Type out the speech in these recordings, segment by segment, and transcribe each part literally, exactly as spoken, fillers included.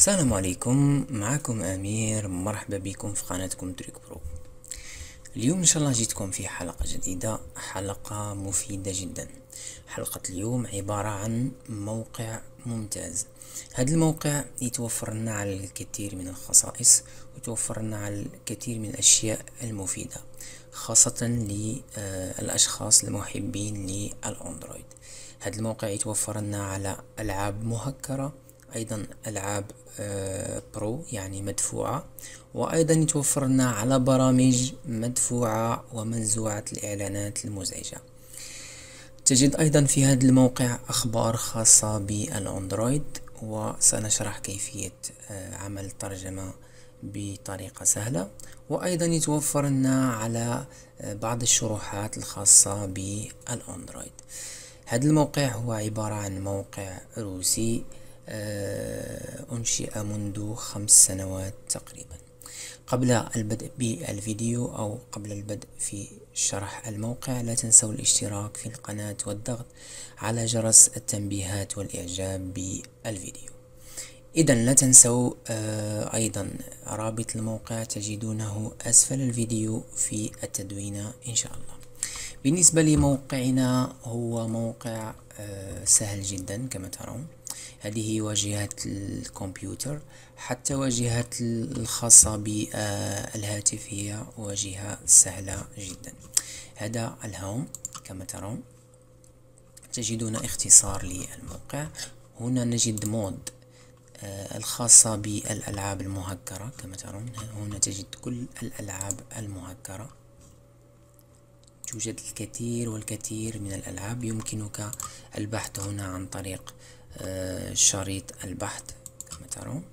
السلام عليكم، معكم أمير. مرحبا بكم في قناتكم تريك برو. اليوم إن شاء الله جيتكم في حلقة جديدة، حلقة مفيدة جدا. حلقة اليوم عبارة عن موقع ممتاز. هذا الموقع يتوفر لنا على الكثير من الخصائص، ويتوفر لنا على الكثير من الأشياء المفيدة، خاصة للأشخاص المحبين للأندرويد. هذا الموقع يتوفر لنا على ألعاب مهكرة، أيضا ألعاب برو يعني مدفوعة، وأيضا يتوفر لنا على برامج مدفوعة ومنزوعة الإعلانات المزعجة. تجد أيضا في هذا الموقع أخبار خاصة بالأندرويد، وسنشرح كيفية عمل ترجمة بطريقة سهلة، وأيضا يتوفر لنا على بعض الشروحات الخاصة بالأندرويد. هذا الموقع هو عبارة عن موقع روسي أنشئ منذ خمس سنوات تقريبا. قبل البدء بالفيديو أو قبل البدء في شرح الموقع، لا تنسوا الاشتراك في القناة والضغط على جرس التنبيهات والإعجاب بالفيديو. إذا لا تنسوا أيضا رابط الموقع تجدونه أسفل الفيديو في التدوينة إن شاء الله. بالنسبة لموقعنا، هو موقع سهل جدا كما ترون. هذه واجهات الكمبيوتر، حتى واجهات الخاصة بالهاتف هي واجهة سهلة جدا. هذا الهوم كما ترون، تجدون اختصار للموقع. هنا نجد مود الخاصة بالألعاب المهكرة كما ترون. هنا تجد كل الألعاب المهكرة، توجد الكثير والكثير من الألعاب. يمكنك البحث هنا عن طريق شريط البحث كما ترون.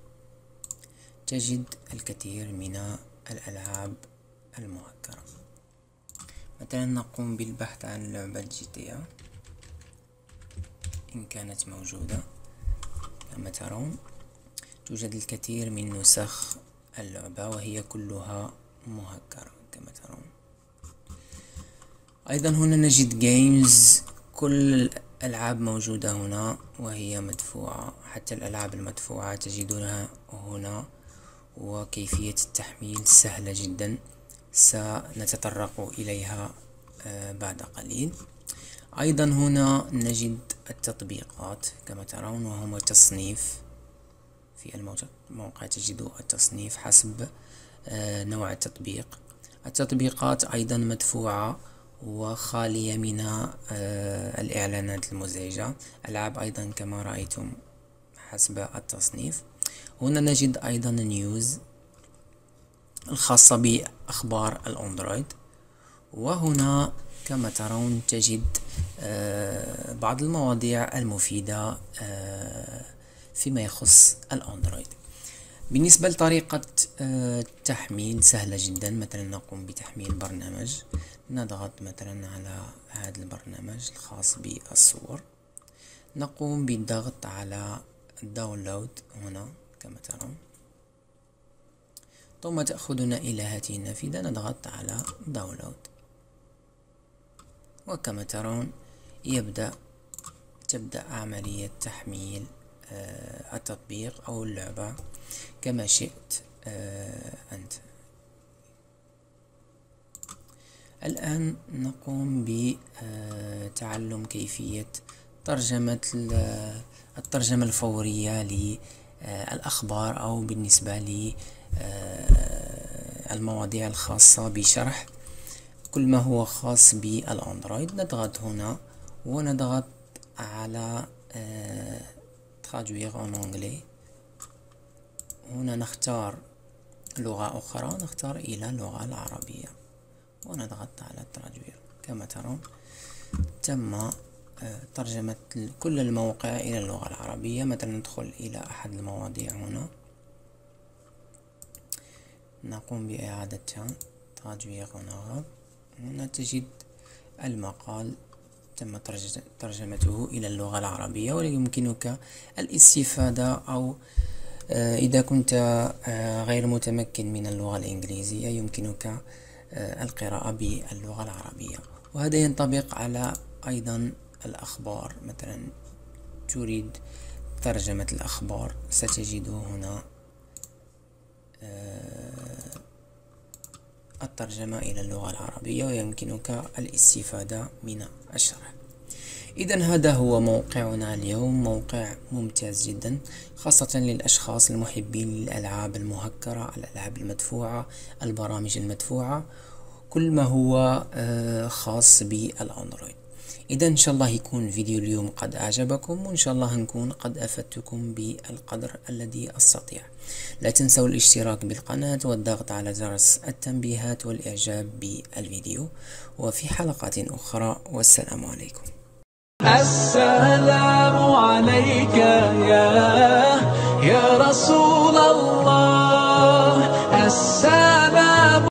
تجد الكثير من الألعاب المهكرة. مثلا نقوم بالبحث عن لعبة جي تي إيه إن كانت موجودة كما ترون. توجد الكثير من نسخ اللعبة وهي كلها مهكرة كما ترون. أيضا هنا نجد جيمز، كل الألعاب موجودة هنا وهي مدفوعة، حتى الألعاب المدفوعة تجدونها هنا، وكيفية التحميل سهلة جدا، سنتطرق إليها بعد قليل. أيضا هنا نجد التطبيقات كما ترون، وهو تصنيف. في الموقع تجد التصنيف حسب نوع التطبيق. التطبيقات أيضا مدفوعة وخالية من الإعلانات المزعجة. ألعاب أيضا كما رأيتم حسب التصنيف. هنا نجد أيضا نيوز الخاصة بأخبار الأندرويد، وهنا كما ترون تجد بعض المواضيع المفيدة فيما يخص الأندرويد. بالنسبة لطريقة التحميل سهلة جدا. مثلا نقوم بتحميل برنامج، نضغط مثلا على هذا البرنامج الخاص بالصور، نقوم بالضغط على داونلود هنا كما ترون، ثم تأخذنا إلى هذه النافذة، نضغط على داونلود، وكما ترون يبدأ تبدأ عملية تحميل التطبيق أو اللعبة كما شئت أنت. الآن نقوم بتعلم كيفية ترجمة الترجمة الفورية للأخبار، أو بالنسبة للمواضيع الخاصة بشرح كل ما هو خاص بالأندرويد. نضغط هنا ونضغط على traduire en anglais. هنا نختار لغة أخرى، نختار إلى اللغة العربية ونضغط على traduire. كما ترون تم ترجمة كل الموقع إلى اللغة العربية. مثلا ندخل إلى أحد المواضيع هنا، نقوم بإعادتها traduire en arabe. هنا تجد المقال تم ترجمته إلى اللغة العربية، ويمكنك الاستفادة أو إذا كنت غير متمكن من اللغة الإنجليزية يمكنك القراءة باللغة العربية. وهذا ينطبق على أيضا الأخبار. مثلا تريد ترجمة الأخبار، ستجد هنا الترجمة إلى اللغة العربية، ويمكنك الاستفادة من الشرح. إذن هذا هو موقعنا اليوم، موقع ممتاز جدا خاصة للأشخاص المحبين للألعاب المهكرة، الألعاب المدفوعة، البرامج المدفوعة، كل ما هو خاص بالأندرويد. إذا إن شاء الله يكون فيديو اليوم قد أعجبكم، وإن شاء الله نكون قد أفدتكم بالقدر الذي أستطيع. لا تنسوا الاشتراك بالقناة والضغط على جرس التنبيهات والإعجاب بالفيديو، وفي حلقات أخرى، والسلام عليكم. السلام عليك يا يا رسول الله. السلام